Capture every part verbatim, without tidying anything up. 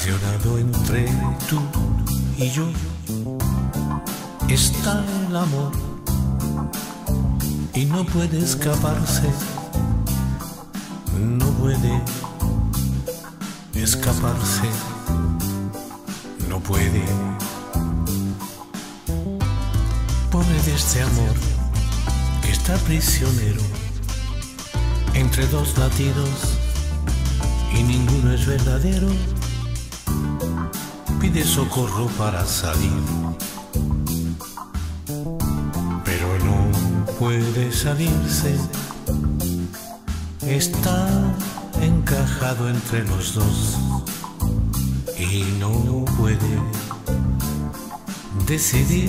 Aprisionado entre tú y yo está el amor y no puede escaparse, no puede escaparse, no puede. Pobre de este amor que está prisionero entre dos latidos y ninguno es verdadero. Pide socorro para salir, pero no puede salirse. Está encajado entre los dos y no puede decidir.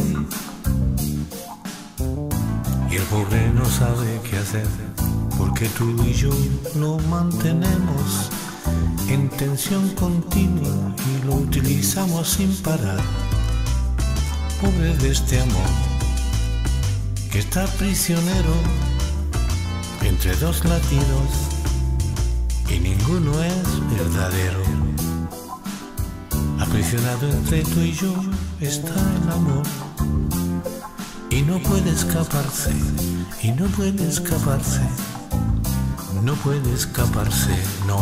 Y el pobre no sabe qué hacer, porque tú y yo lo mantenemos en tensión continua y lo utilizamos sin parar. Pobre de este amor que está prisionero entre dos latidos y ninguno es verdadero. Aprisionado entre tú y yo está el amor y no puede escaparse, y no puede escaparse, no puede escaparse, no.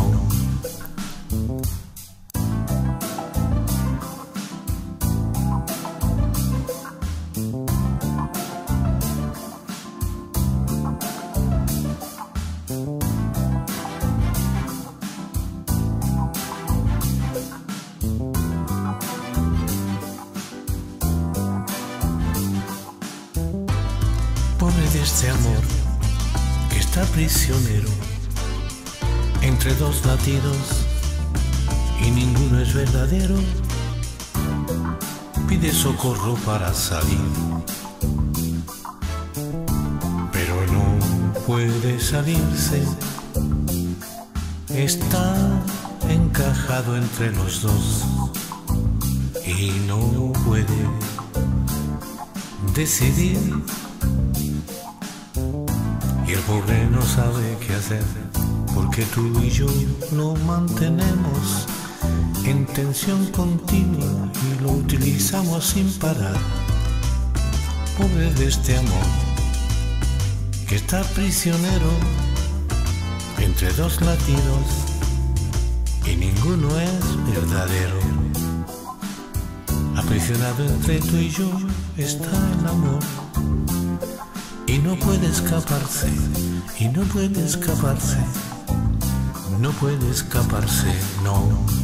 Pobre de este amor que está prisionero entre dos latidos y ninguno es verdadero. Pide socorro para salir, pero no puede salirse. Está encajado entre los dos y no puede decidir. Y el pobre no sabe qué hacer, porque tú y yo lo mantenemos en tensión continua y lo utilizamos sin parar. Pobre de este amor que está prisionero entre dos latidos y ninguno es verdadero. Aprisionado entre tú y yo está el amor y no puede escaparse, y no puede escaparse, no puede escaparse, no.